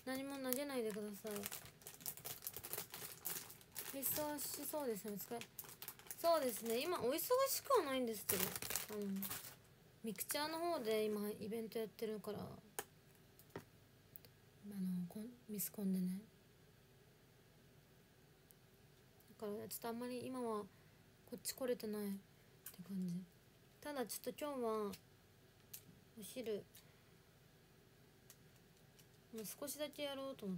何も投げないでください。忙しそうですね。お疲れ。そうですね、今お忙しくはないんですけど、ミクチャーの方で今イベントやってるから、ミスコンでね、だからちょっとあんまり今はこっち来れてないって感じ。ただちょっと今日はお昼もう少しだけやろうと思って。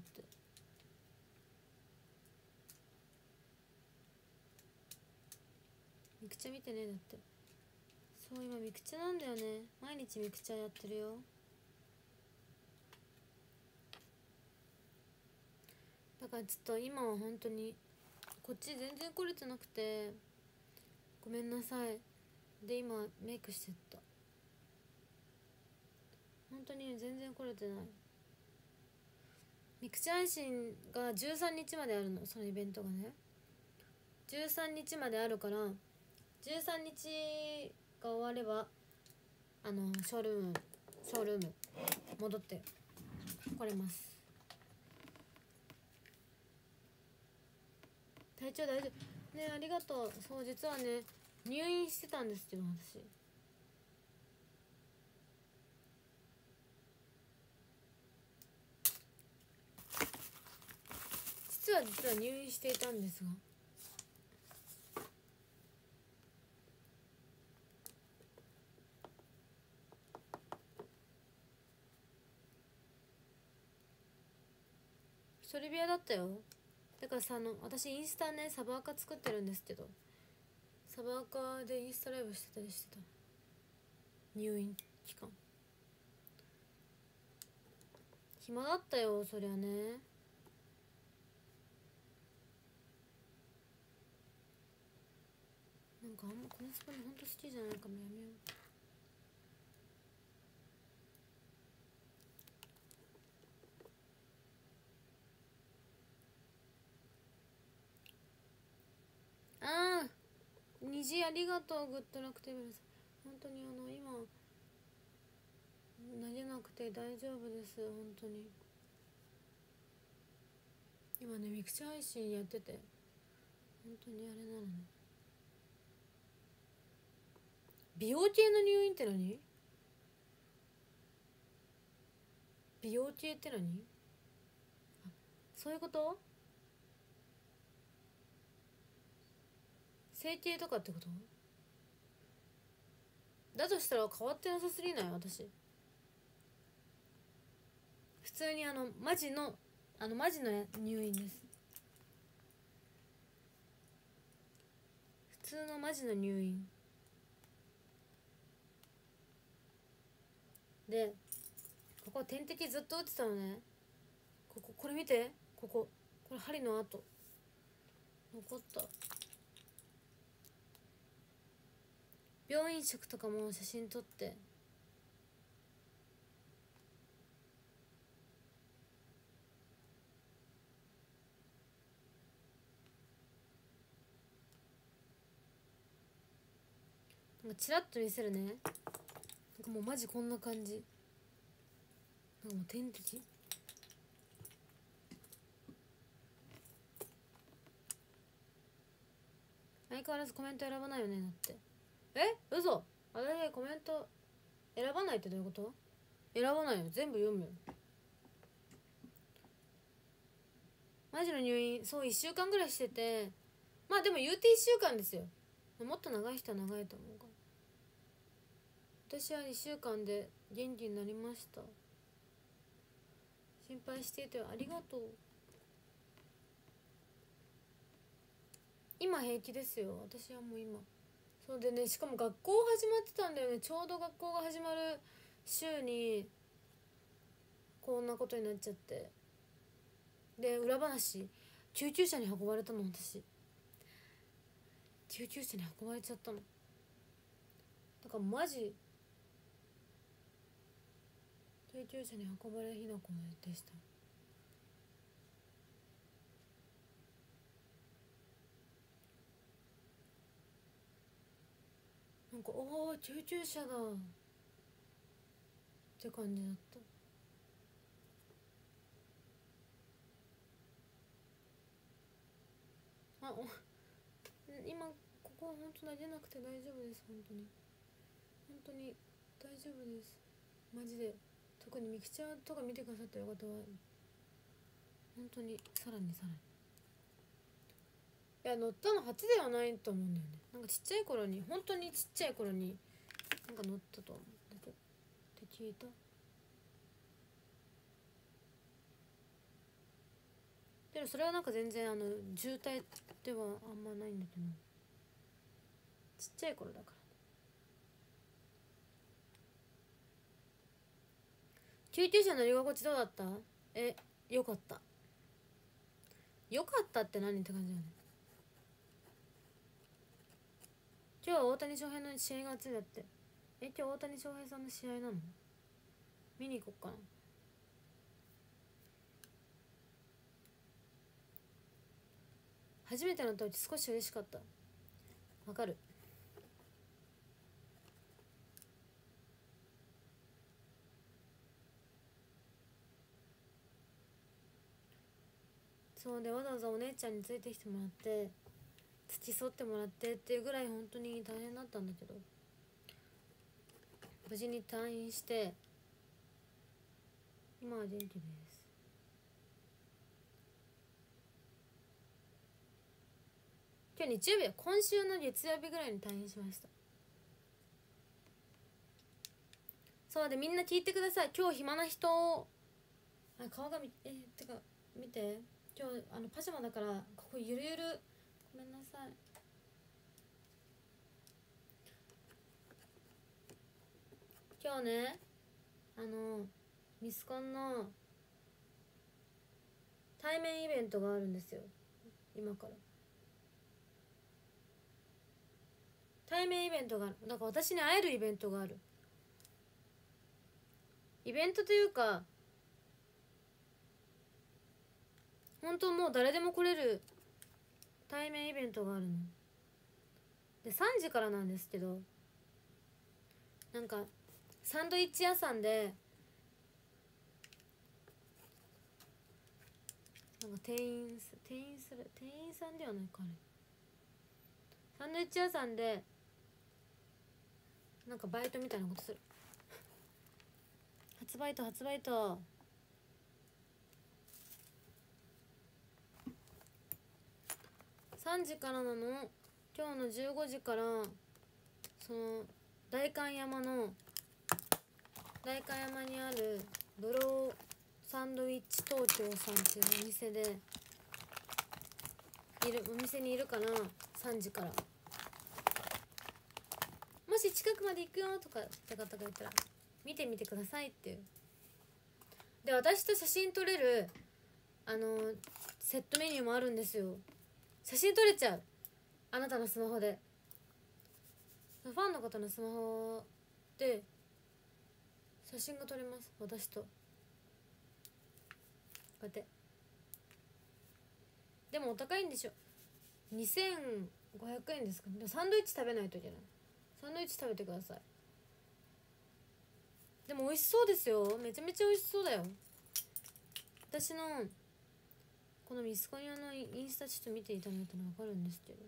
ミクチャ見てね。だってそう今ミクチャなんだよね。毎日ミクチャやってるよ。だからちょっと今は本当にこっち全然来れてなくてごめんなさい。で今メイクしてった。本当に全然来れてない。ミクチャ配信が13日まであるの。そのイベントがね13日まであるから、13日が終わればショールーム戻って来れます。体調大丈夫ね。ありがとう。そう実はね入院してたんですけど、私実は入院していたんですが、一人部屋だったよ。だからさ私インスタねサバーカ作ってるんですけど、サバーカでインスタライブしてたりしてた。入院期間暇だったよ、そりゃね。なんかあんまこのスパイほんと好きじゃないからやめよう。ああ虹ありがとう。グッドラクテーブルさん、本当に今投げなくて大丈夫です。本当に今ねミクチャ配信やってて本当にあれなのね。美容系の入院って何？美容系って何？あ、そういうこと？整形とかってこと？だとしたら変わってなさすぎない？私普通にマジの入院です。普通のマジの入院で、ここ点滴ずっと打ってたのね。これ見て、これ針の跡残った。病院食とかも写真撮って、なんかチラッと見せるね。なんかもうマジこんな感じ。なんかもう点滴相変わらずコメント選ばないよね。だって嘘。私コメント選ばないってどういうこと？選ばないよ、全部読むよ。マジの入院そう1週間ぐらいしてて、まあでも言うて1週間ですよ。もっと長い人は長いと思うから、私は2週間で元気になりました。心配していてありがとう。今平気ですよ、私はもう今。そうでね、しかも学校始まってたんだよね。ちょうど学校が始まる週にこんなことになっちゃって。で裏話、救急車に運ばれたの。私救急車に運ばれちゃったの。だからマジ救急車に運ばれひなこでした。なんかおお救急車だって感じだった。 今ここは本当に出なくて大丈夫です。本当に大丈夫です。マジで。特にミクチャーとか見てくださってる方は本当にさらにいや乗ったの8ではないと思うんだよね。なんかちっちゃい頃に、本当にちっちゃい頃になんか乗ったと思うんだけどって聞いた。でもそれはなんか全然渋滞ではあんまないんだけど、ちっちゃい頃だから。救急車乗り心地どうだった？よかった。よかったって何って感じだよね。今日は大谷翔平の試合が熱いだって。今日大谷翔平さんの試合なの？見に行こっかな。初めての時少し嬉しかった。わかる。そうで、わざわざお姉ちゃんについてきてもらって付き添ってもらってっていうぐらい本当に大変だったんだけど、無事に退院して今は元気です。今日日曜日は今週の月曜日ぐらいに退院しました。そうで、みんな聞いてください。今日暇な人、顔がてか見て、今日パジャマだからここゆるゆる、ごめんなさい。今日ねミスコンの対面イベントがあるんですよ。今から対面イベントがある。だから私に会えるイベントがある。イベントというか本当もう誰でも来れる対面イベントがあるので、3時からなんですけど、なんかサンドイッチ屋さんでなんか店員さんではないか、あれサンドイッチ屋さんでなんかバイトみたいなことする。初バイト3時からなの。今日の15時からその代官山にあるブローサンドイッチ東京さんっていうお店にいるから、3時から。もし近くまで行くよとかって方がいたら見てみてくださいっていう。で、私と写真撮れるセットメニューもあるんですよ。写真撮れちゃう、あなたのスマホで。ファンの方のスマホで写真が撮れます、私と。こうやって。でもお高いんでしょ、2500円ですかね。でもサンドイッチ食べないといけない。サンドイッチ食べてください。でも美味しそうですよ。めちゃめちゃ美味しそうだよ。私のこのミスコニアのインスタちょっと見ていただいたら分かるんですけど、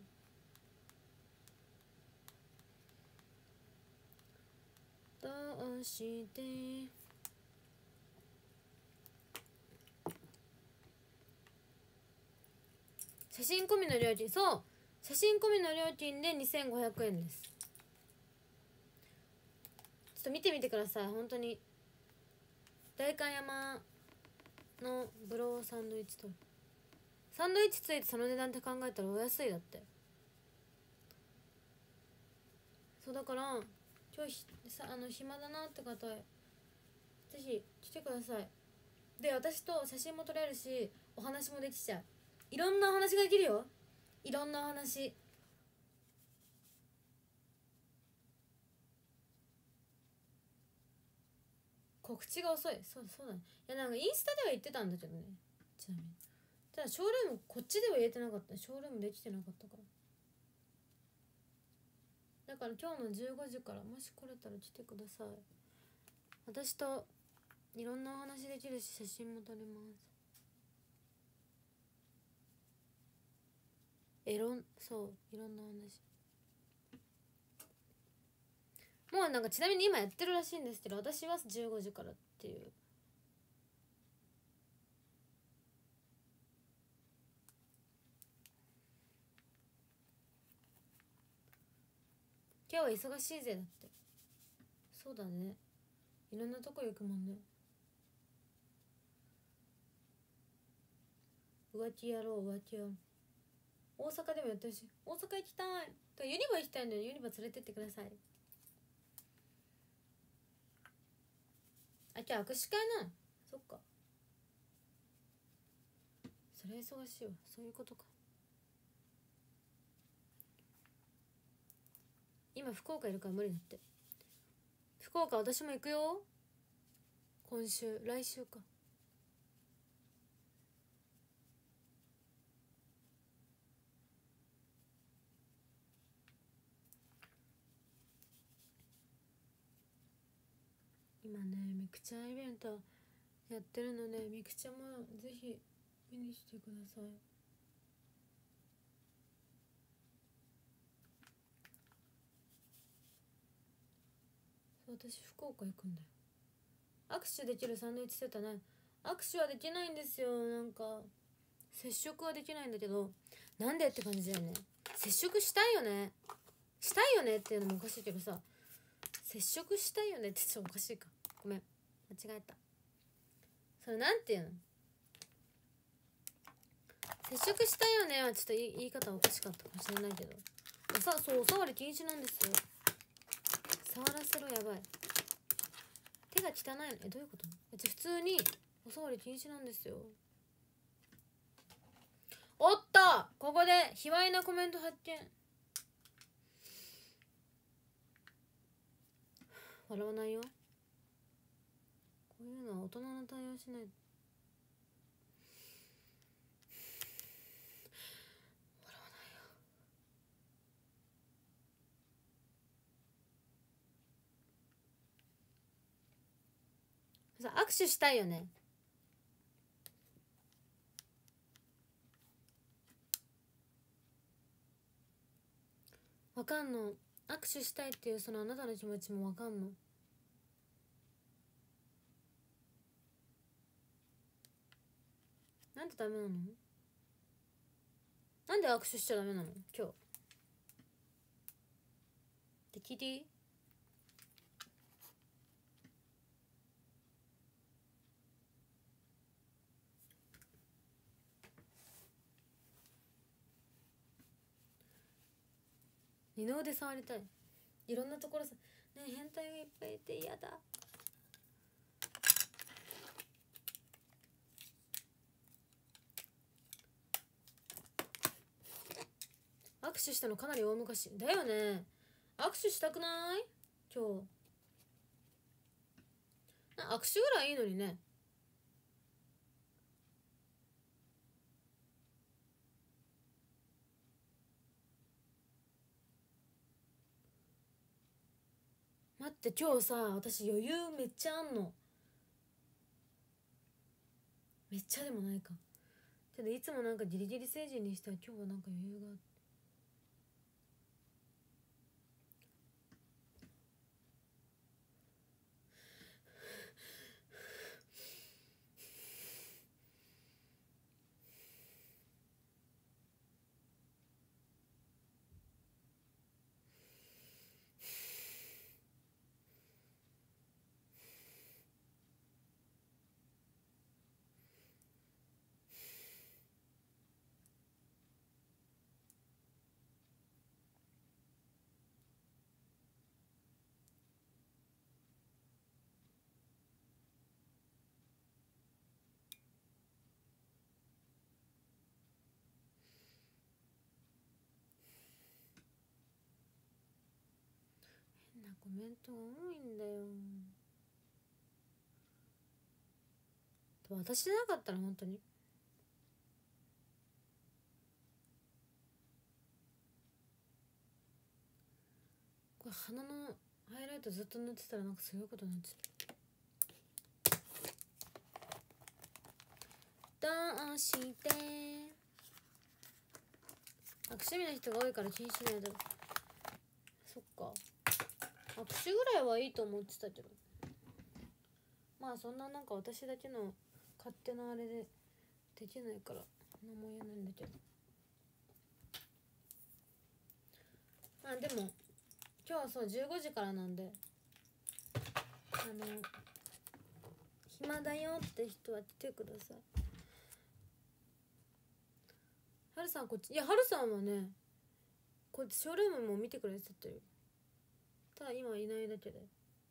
どうして写真込みの料金、そう、写真込みの料金で2500円です。ちょっと見てみてください。本当に代官山のブローサンドイッチとサンドイッチついてその値段って考えたらお安いだって。そうだから今日暇だなって方ぜひ来てください。で、私と写真も撮れるしお話もできちゃう。いろんなお話ができるよ。いろんなお話。告知が遅い。そうだね。いや、なんかインスタでは言ってたんだけどね、ちなみに。ただショールームこっちでは言えてなかった。ショールームできてなかったから。だから今日の15時からもし来れたら来てください。私といろんなお話できるし写真も撮れます。 そういろんな話。もうなんかちなみに今やってるらしいんですけど、私は15時からっていう。今日は忙しいぜだって。そうだね、いろんなとこ行くもんね。浮気やろう、浮気やろう。大阪でもやってほしい。大阪行きたい。ユニバ行きたいんだよ。ユニバ連れてってください。あ、今日握手会なの。そっか、それ忙しいわ。そういうことか。今福岡いるから無理だって。福岡私も行くよ。今週、来週か。今ね、みくちゃんイベントやってるので、みくちゃんもぜひ見に来てください。私福岡行くんだよ。握手できるサンドイッチセットね。握手はできないんですよ。なんか接触はできないんだけど、なんでって感じだよね。接触したいよね、したいよねっていうのもおかしいけどさ、接触したいよねってちょっとおかしいか。ごめん、間違えた。それなんていうの、接触したいよねはちょっと言い方おかしかったかもしれないけど、そうお触り禁止なんですよ。触らせろ、やばい。手が汚いの。どういうこと？普通にお触り禁止なんですよ。おっと、ここで卑猥なコメント発見。笑わないよ。こういうのは大人の対応しない。笑わないよ。さ、握手したいよね。わかんの。握手したいっていうそのあなたの気持ちもわかんの。なんでダメなの？なんで握手しちゃダメなの今日って聞いていい？二の腕触りたい。いろんなところさ、ねえ、変態がいっぱいいて嫌だ。握手したのかなり大昔だよね。握手したくない？今日握手ぐらいいいのにね。待って、今日さ、私余裕めっちゃあんの。めっちゃでもないか。けどいつもなんかギリギリ成人にしては今日はなんか余裕があって。変なコメントが多いんだよ。でも私じゃなかったら本当にこれ鼻のハイライトずっと塗ってたらなんかすごいことになっちゃう。どうして握手日の人が多いから気にしないだろ。そっか、握手ぐらいはいいと思ってたけど、まあそんななんか私だけの勝手なあれでできないから何も言えないんだけど、まあでも今日はそう15時からなんで、暇だよって人は来てください。はるさんこっち、いやはるさんはねこっちショールームも見てくれてたよ。ただ今いないだけで、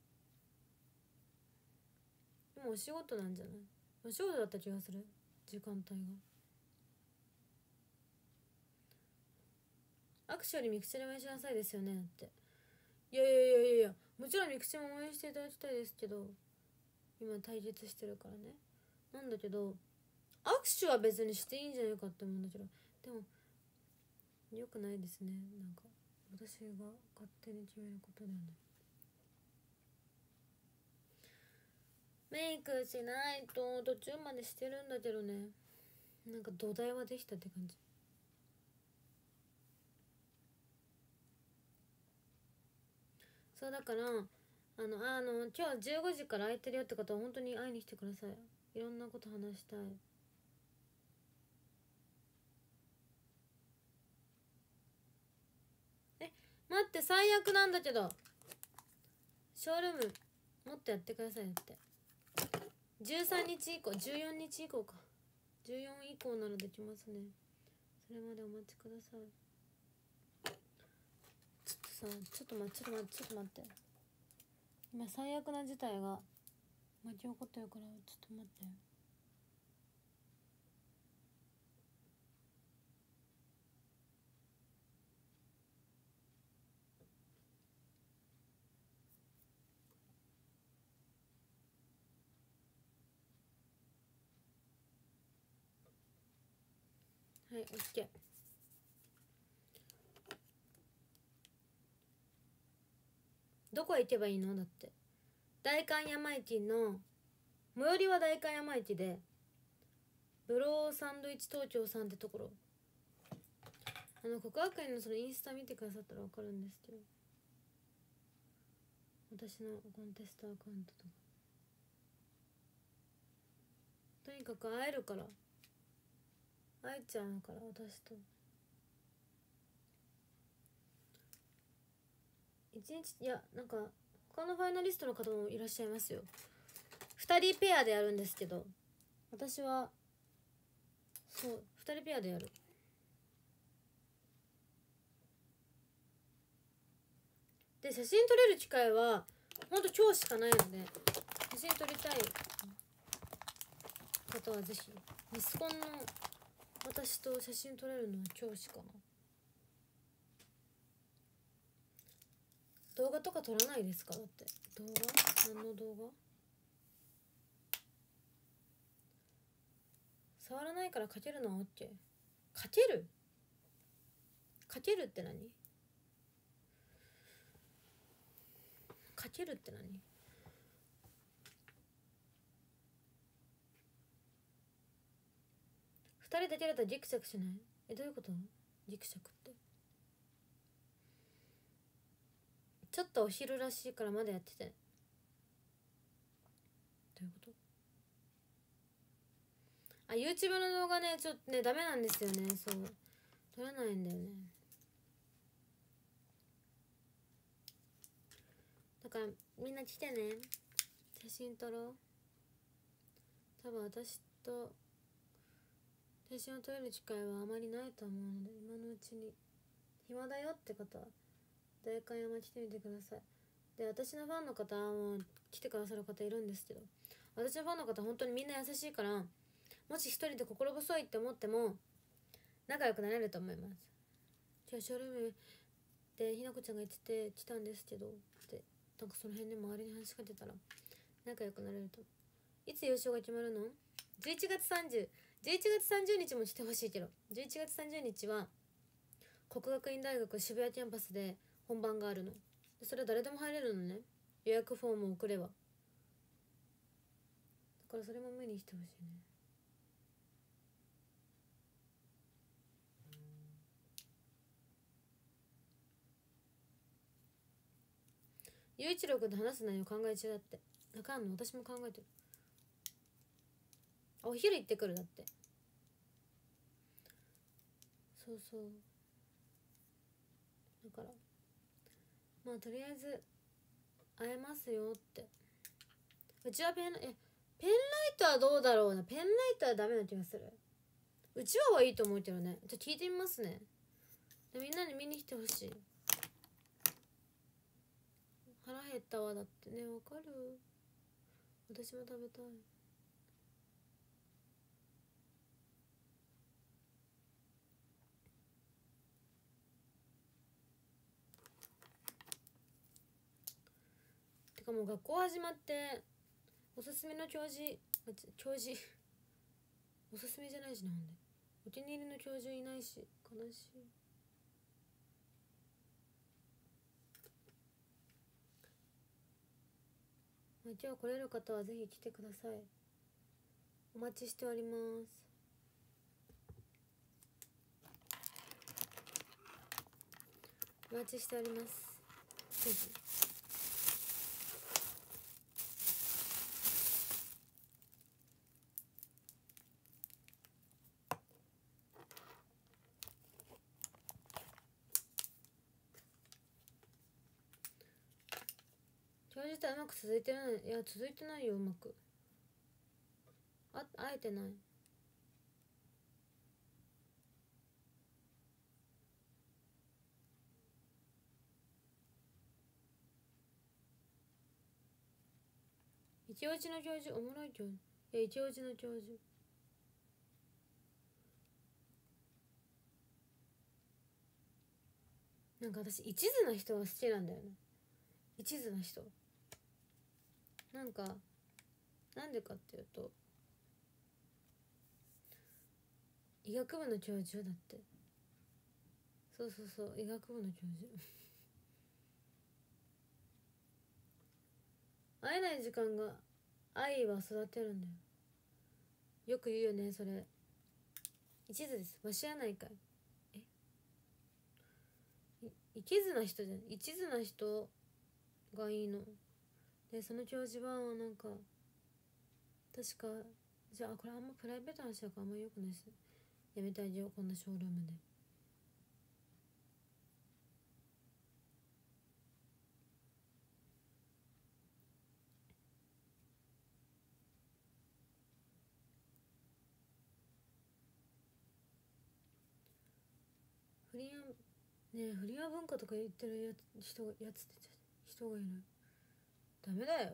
今お仕事なんじゃない？お仕事だった気がする、時間帯が。握手よりミクチャで応援しなさいですよねって。いやいやいやいやいや、もちろんミクチャも応援していただきたいですけど、今対決してるからね。なんだけど握手は別にしていいんじゃないかって思うんだけど、でもよくないですね。なんか私が勝手に決めることだよね。メイクしないと途中までしてるんだけどね、なんか土台はできたって感じ。そうだから今日15時から空いてるよって方は本当に会いに来てください。いろんなこと話したい。待って、最悪なんだけど、ショールームもっとやってくださいって。13日以降、14日以降か、14以降ならできますね。それまでお待ちください。ちょっと待って、今最悪な事態が巻き起こってるから、ちょっと待って。はい、オッケー。どこへ行けばいいの？だって代官山駅の最寄りは代官山駅で、ブローサンドイッチ東京さんってところ、国学院のそのインスタ見てくださったら分かるんですけど、私のコンテストアカウントとか、とにかく会えるから、会えちゃうから私と。一日、いやなんか他のファイナリストの方もいらっしゃいますよ。2人ペアでやるんですけど、私はそう2人ペアでやる。で写真撮れる機会はほんと今日しかないので、写真撮りたい方はぜひ。ミスコンの私と写真撮れるのは今日しかな。動画とか撮らないですか？だって動画、何の動画？触らないからかけるのは OK。 かける？かけるって何？かけるって何？2人だけだったらギクシャクしない？どういうこと？ギクシャクってちょっとお昼らしいからまだやってて。どういうこと？あ、YouTube の動画ね、ちょっとねダメなんですよね。そう撮らないんだよね。だからみんな来てね、写真撮ろう。多分私と写真を撮れる機会はあまりないと思うので、今のうちに暇だよって方は代官山来てみてください。で私のファンの方も来てくださる方いるんですけど、私のファンの方本当にみんな優しいから、もし一人で心細いって思っても仲良くなれると思います。今日ショールームでひなこちゃんが言ってて来たんですけどって、なんかその辺で周りに話しかけたら仲良くなれると。いつ優勝が決まるの？11月30日も来てほしいけど、11月30日は国学院大学渋谷キャンパスで本番があるの。それは誰でも入れるのね、予約フォームを送れば。だからそれも見に来てほしいね。 雄一郎君と話す内容考え中だって。あかんの、私も考えてる。お昼行ってくるだって。そうそう、だからまあとりあえず会えますよって。うちはペンライトはどうだろうな。ペンライトはダメな気がする。うちわはいいと思うけどね。じゃあ聞いてみますね。みんなに見に来てほしい。腹減ったわ。だってね、わかる。私も食べたい。てかもう学校始まっておすすめの教授おすすめじゃないしな。ほんでお気に入りの教授いないし悲しい。まあ、今日来れる方はぜひ来てください。お待ちしております。お待ちしております。ぜひ。教授とはうまく続いてない。いや続いてないよ。うまく会えてない。一応ちの教授おもろい教授。いや一応ちの教授なんか私一途な人が好きなんだよね。一途な人なんかなんでかっていうと医学部の教授だって。そうそうそう、医学部の教授会えない時間が愛は育てるんだよ。よく言うよねそれ。一途です。わしやないかい。一途な人じゃん。一途な人がいいので、その教授はなんか確か、じゃあこれあんまプライベートな話だからあんまよくないです。やめてあげようこんなショールームで。フリアねえ、フリア文化とか言ってる人がいる。ダメだよ。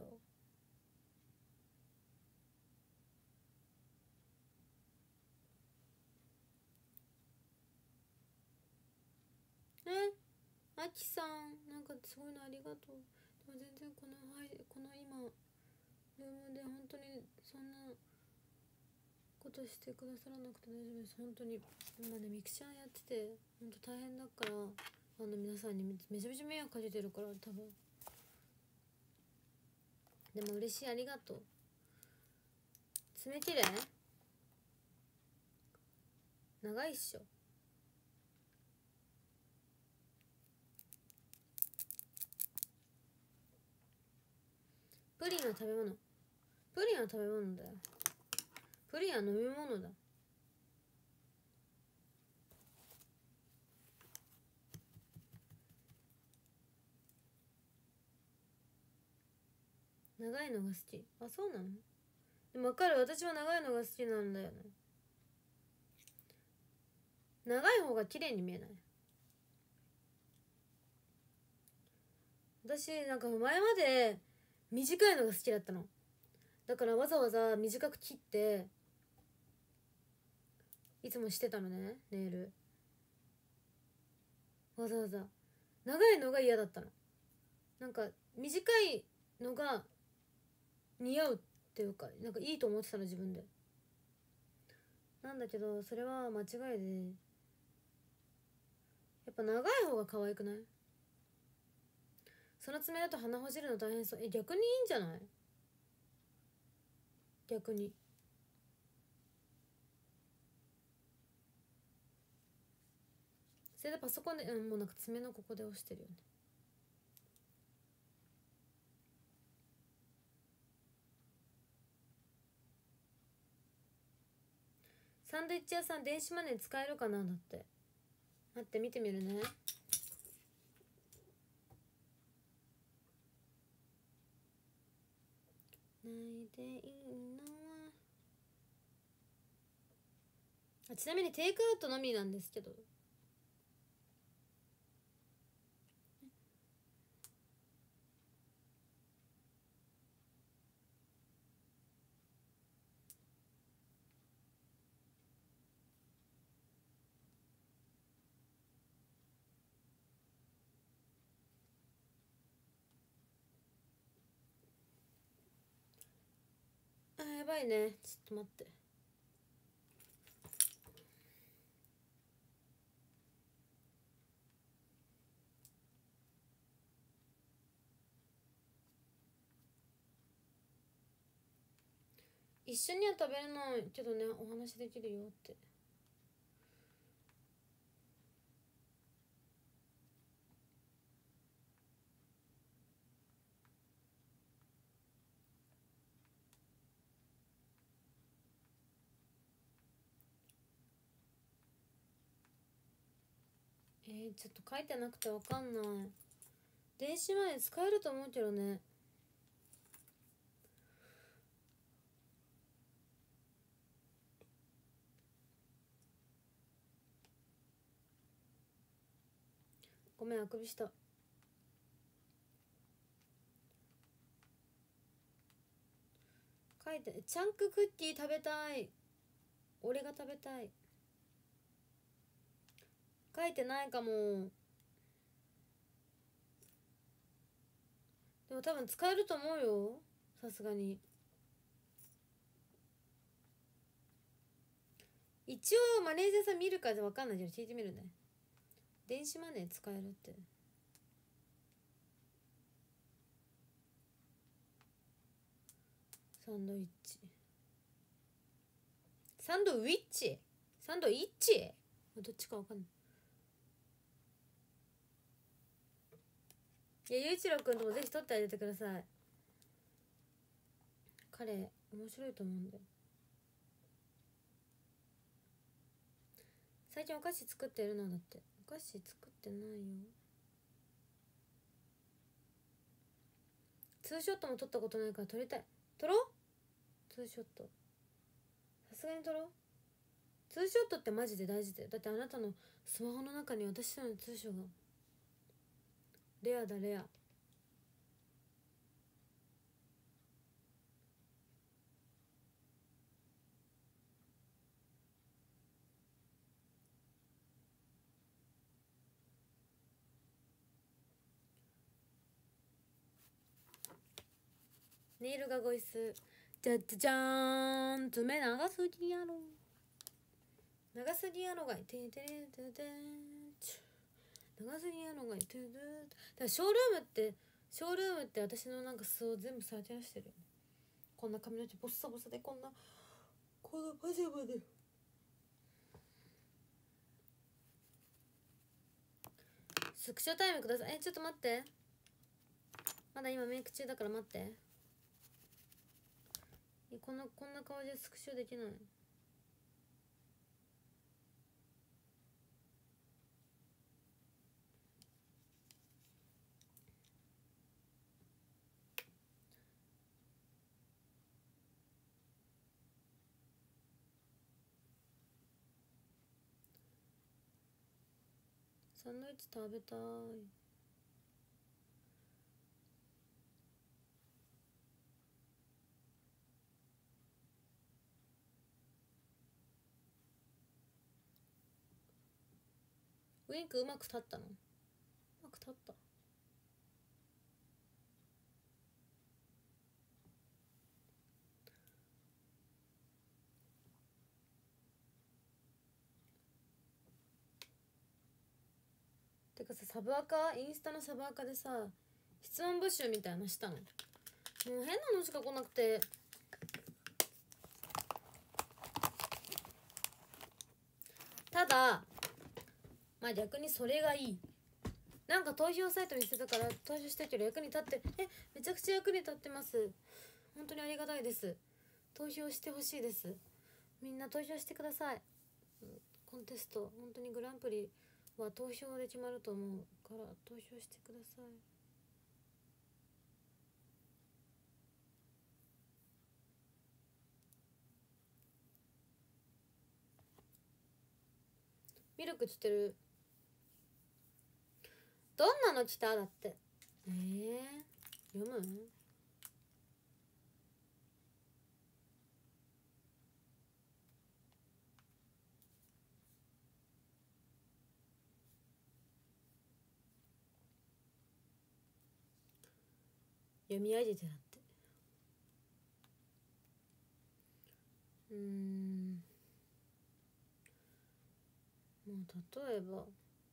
あきさんなんかすごいのありがとう。でも全然この今ルームで本当にそんなことしてくださらなくて大丈夫です。本当に今ねミクチャーやってて本当大変だから、皆さんにめちゃめちゃ迷惑かけてるから多分。でも嬉しい、ありがとう。爪切れ長いっしょ。プリンは食べ物。プリンは食べ物だよ。プリンは飲み物だ。長いのが好き。あ、そうなの。でも分かる。私は長いのが好きなんだよね。長い方が綺麗に見えない。私なんか前まで短いのが好きだったの。だからわざわざ短く切っていつもしてたのね、ネイル。わざわざ長いのが嫌だったの。なんか短いのが似合うっていうか、なんかいいと思ってたの自分で。なんだけどそれは間違いで、やっぱ長い方が可愛くない？その爪だと鼻ほじるの大変そう。逆にいいんじゃない？逆に。それでパソコンでもうなんか爪のここで押してるよね。 サンドイッチ屋さん電子マネー使えるかな。だって待って見てみるね。ないでいいのはちなみにテイクアウトのみなんですけど。やばいね、ちょっと待って。一緒には食べれないけどね、お話できるよって。ちょっと書いてなくてわかんない。電子マネー使えると思うけどね。ごめん、あくびした。書いて、チャンククッキー食べたい。俺が食べたい。書いてないかも。でも多分使えると思うよ、さすがに。一応マネージャーさん見るかじゃ分かんないけど聞いてみるね。電子マネー使えるって。サンドイッチ、サンドウィッチ、サンドイッチ、どっちか分かんない。いや、ゆういちろうくんともぜひ撮ってあげてください。彼面白いと思うんで。最近お菓子作ってるの。だってお菓子作ってないよ。ツーショットも撮ったことないから撮りたい。撮ろう、ツーショット。さすがに撮ろう。ツーショットってマジで大事だよ。だってあなたのスマホの中に私とのツーショットがレアだ、レア。ネイルがごいす。じゃじゃじゃーん、爪長すぎやろ、長すぎやろがいててれてて長すぎやろがいてて。だからショールームって私のなんか素を全部さらけ出してるよね。こんな髪の毛ボッサボサで、こんなパジャマで。スクショタイムください。ちょっと待って、まだ今メイク中だから待って。こんな顔でスクショできない。サンドイッチ食べたい。ウインクうまく立ったの？うまく立った。てかさ、サブアカ、インスタのサブアカでさ、質問募集みたいなのしたの。もう変なのしか来なくて。ただまあ逆にそれがいい。なんか投票サイト見せたから投票したけど役に立って、めちゃくちゃ役に立ってます。本当にありがたいです。投票してほしいです。 みんな投票してください。コンテスト本当にグランプリは投票で決まると思うから投票してください。ミルク来てる。どんなの来ただって。読む？読み上げてだって。もう例えば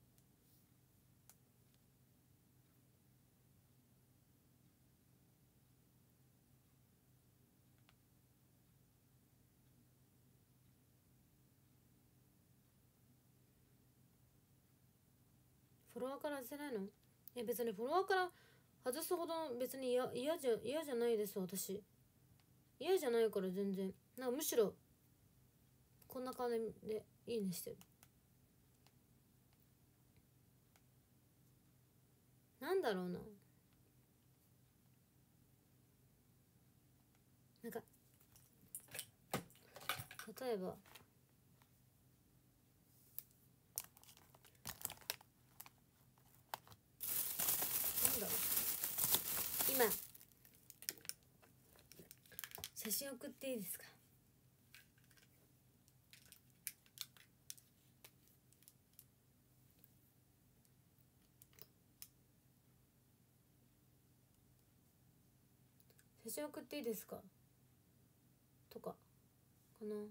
フォロワーから外せないの？別にフォロワーから外すほど別に嫌じゃないです。私嫌じゃないから全然。なんかむしろこんな感じでいいねしてる。なんだろうな、なんか例えばなんだろう、今写真送っていいですか？写真送っていいですかとかかな。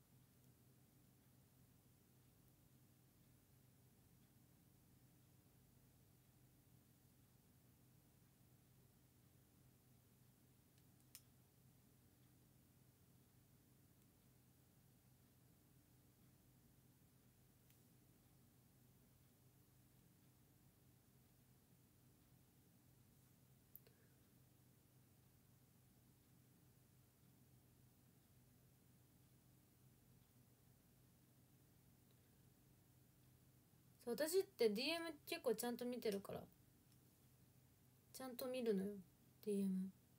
私って DM 結構ちゃんと見てるから、ちゃんと見るのよ DM。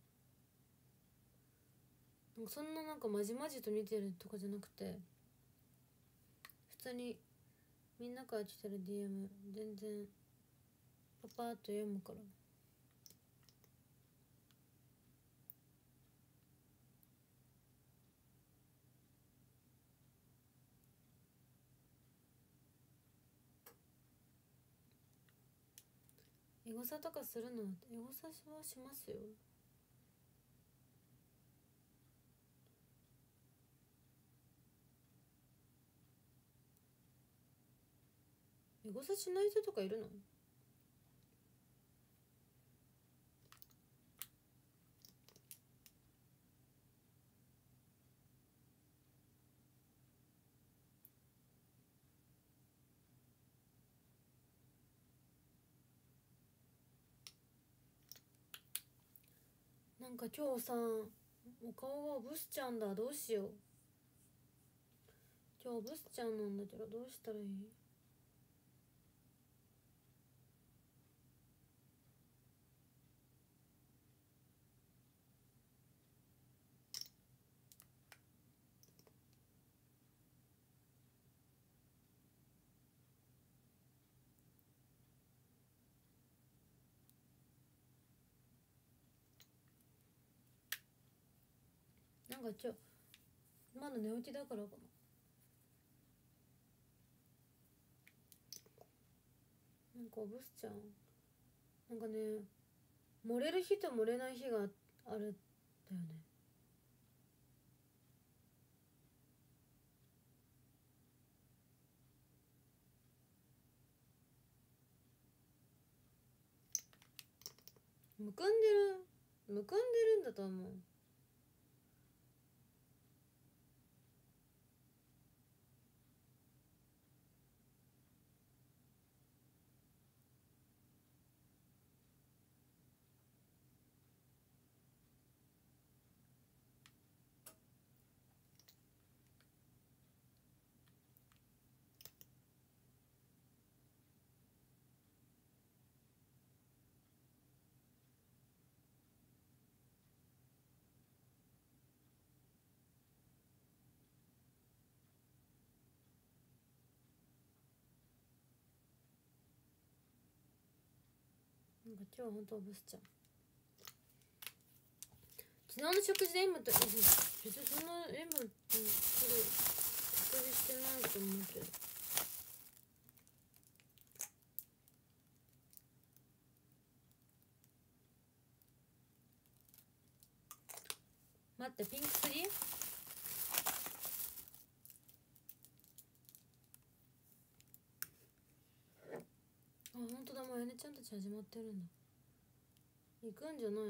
なんかそんななんかまじまじと見てるとかじゃなくて、普通にみんなから来てる DM 全然パパーっと読むから。エゴサとかするの？エゴサはしますよ。エゴサしない人とかいるの？なんか今日さ、お顔がブスちゃんだ。どうしよう。今日ブスちゃんなんだけどどうしたらいい？なんか今日まだ寝起きだからかな。なんかブスちゃんなんかね、漏れる日と漏れない日があるんだよね。むくんでるんだと思う。 なんか今日は本当ブスちゃん。昨日の食事で塩分と別にそんな塩分取る食事してないと思うけど。待って、ピンクツリー？あ、ほんとだ、もうやねちゃんたち始まってるんだ。行くんじゃないの？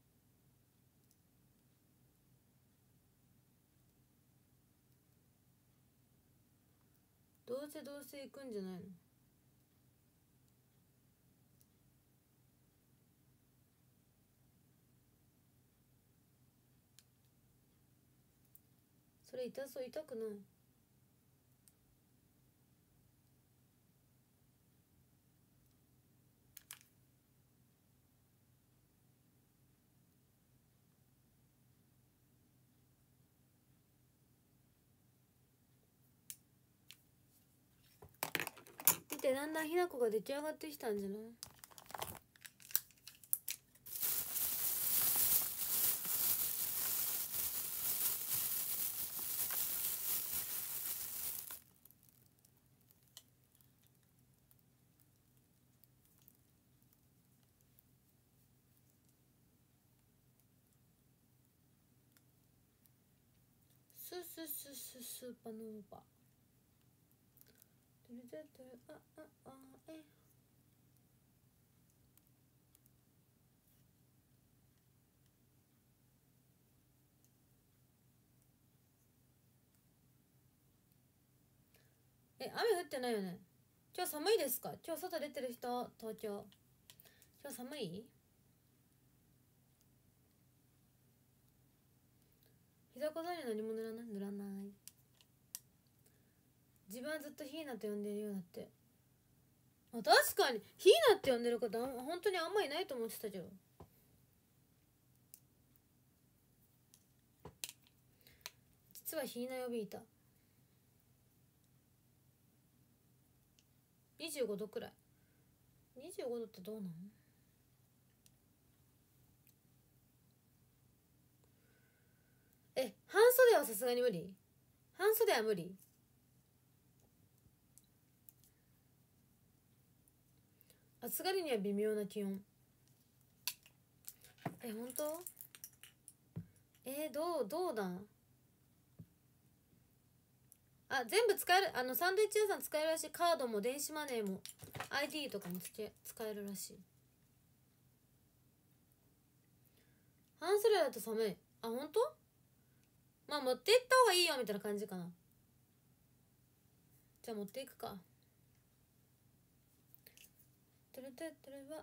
どうせ行くんじゃないの？それ痛くない？見て、だんだんひなこが出来上がってきたんじゃない？スーパーノーバトゥルトゥルトゥル雨降ってないよね。今日寒いですか？今日外出てる人、東京今日寒い？膝小僧に何も塗らない。自分はずっとヒーナと呼んでるようだって。あ、確かにヒーナって呼んでる方本当にあんまいないと思ってたけど、実はヒーナ呼びいた。25度くらい。25度ってどうなの？半袖はさすがに無理？半袖は無理？暑がりには微妙な気温。本当？どうだ？全部使える。サンドイッチ屋さん使えるらしい。カードも電子マネーも ID とかも使えるらしい。半袖だと寒い。本当？まあ持って行った方がいいよみたいな感じかな。じゃあ持っていくか。トゥルトゥトゥルは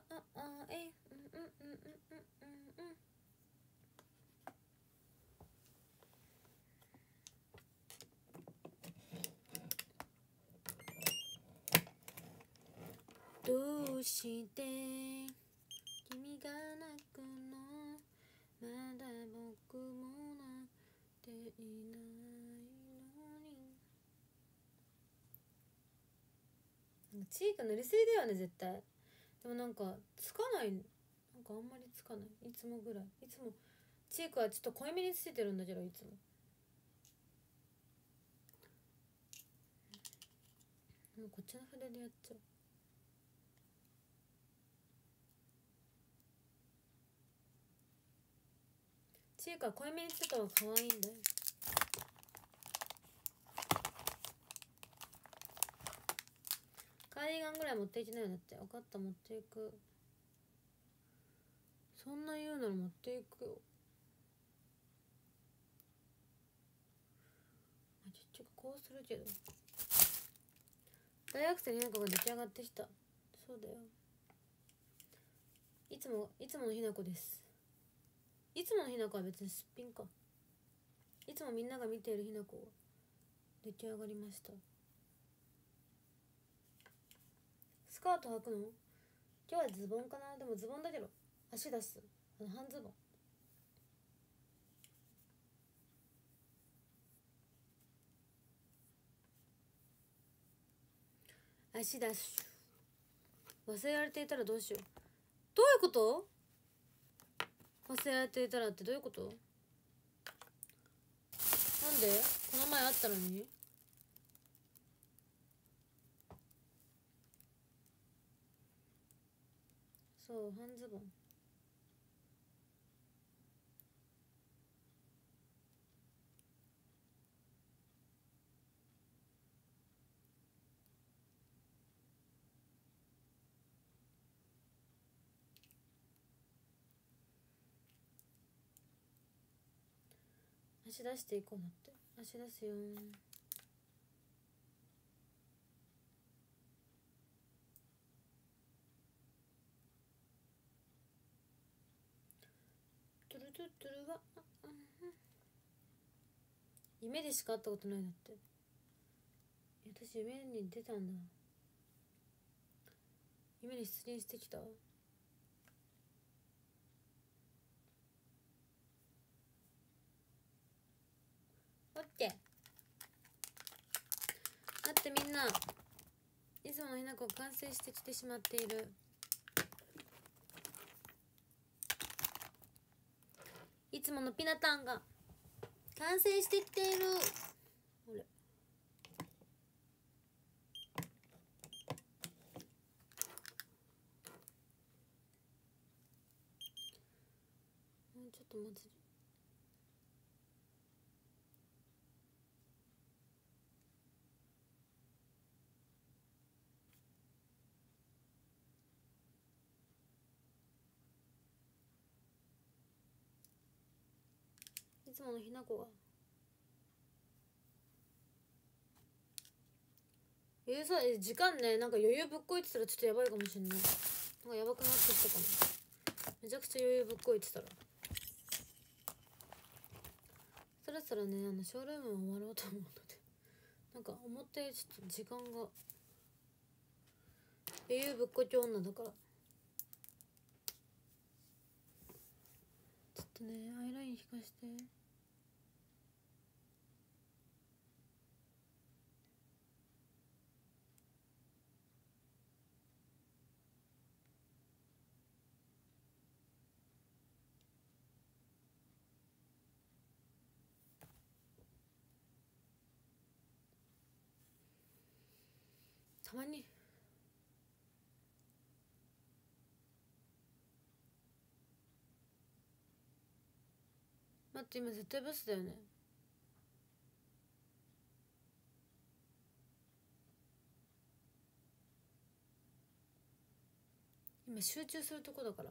どうして君が泣くの？まだ僕も泣いていないのに。チーク塗りすぎだよね絶対。でもなんかつかない。なんかあんまりつかない。いつもぐらい。いつもチークはちょっと濃いめについてるんだけど、いつも。もうこっちの筆でやっちゃう。チークは濃いめについた方が可愛いんだよ。カーディガンぐらい持っていきなよ。だって分かった、持っていく。そんな言うなら持っていくよ。結局こうするけど、大学生のひなこが出来上がってきた。そうだよ。いつものひなこです。いつものひなこは別にすっぴんか。いつもみんなが見ているひなこが出来上がりました。スカート履くの？今日はズボンかな。でもズボンだけど足出す。半ズボン。足出す。忘れられていたらどうしよう。どこと？忘れられていたらってどういうこと？なんで？この前あったのに。そう、半ズボン。足出していこう。だって足出すよ。トゥルトゥトゥルは夢でしか会ったことない。だって私夢に出たんだ。夢に出現してきた。オッケー。待ってみんな、いつものひなこが完成してきてしまっている。いつものピナタンが完成してきている。あれ、もうちょっと待つ。いつものひなこがさ、時間ね、なんか余裕ぶっこいてたらちょっとやばいかもしんない。なんかやばくなってきたかも。めちゃくちゃ余裕ぶっこいてたらそろそろね、ショールームは終わろうと思うので、なんか思ったよりちょっと時間が余裕ぶっこき女だから、ちょっとねアイライン引かして。たまに待って、今絶対ブスだよね。今集中するとこだから。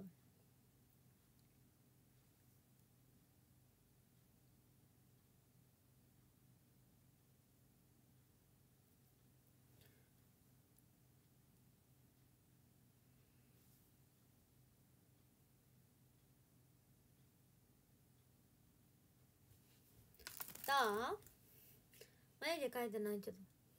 だあ眉毛描いてないけど。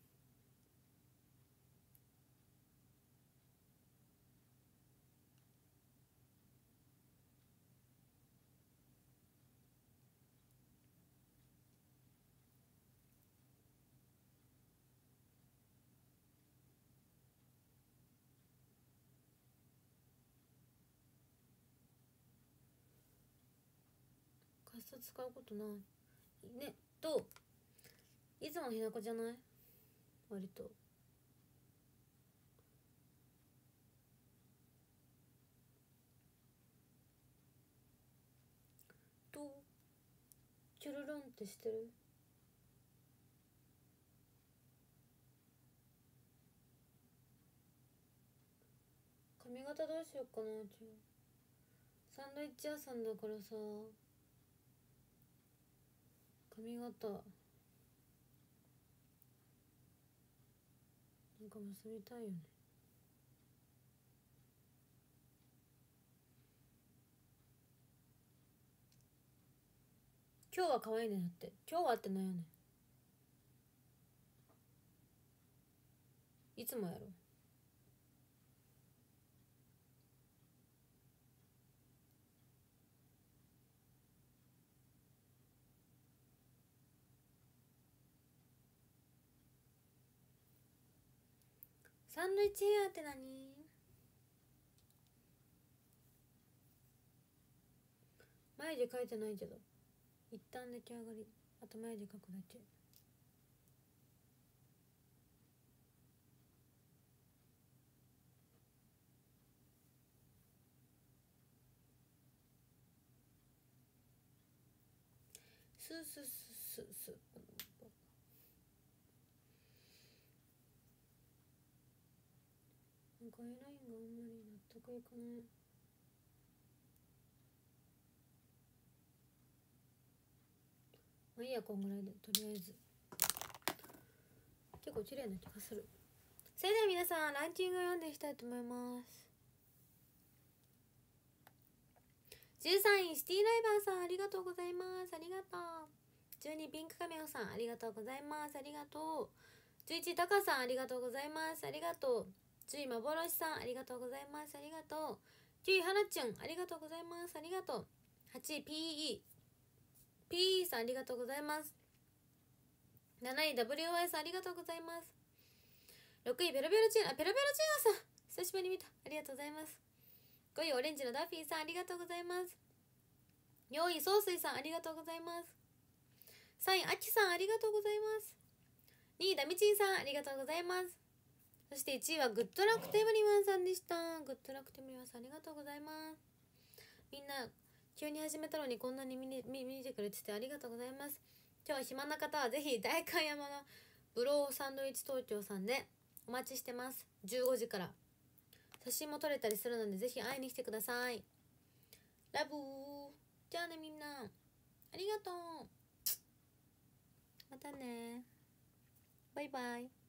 カスタ使うことないね。いつものひなこじゃない？割とキュルルンってしてる？髪型どうしようかな。今日サンドイッチ屋さんだからさ、髪型なんか結びたいよね。今日は可愛いね。だって今日はってなんやねん。いつもやろ。サンドイッチヘアって何？ 眉毛描いてないけど、一旦出来上がり。あと眉毛描くだけ。スースースースー。なんかアイラインがあんまり納得いかない。まあいいや、こんぐらいでとりあえず結構綺麗な気がする。それでは皆さんランキングを読んでいきたいと思います。13位シティライバーさん、ありがとうございます。ありがとう。12位ピンクカメオさん、ありがとうございます。ありがとう。11位タカさん、ありがとうございます。ありがとう。10位幻さん、ありがとうございます。ありがとう。9位はなちゅん、ありがとうございます。ありがとう。8位 PE さん、ありがとうございます。7位 WOS さん、ありがとうございます。6位ペロペロチーノ、ペロペロチーノさん、久しぶりに見た。ありがとうございます。5位オレンジのダッフィーさん、ありがとうございます。4位総帥さん、ありがとうございます。3位アキさん、ありがとうございます。2位ダミチンさん、ありがとうございます。そして1位はグッドラクテムリワンさんでした。グッドラクテムリワンさん、ありがとうございます。みんな急に始めたのにこんなに見てくれててありがとうございます。今日暇な方はぜひ代官山のブローサンドイッチ東京さんでお待ちしてます。15時から写真も撮れたりするのでぜひ会いに来てください。ラブー。じゃあねみんな、ありがとう。またね。バイバイ。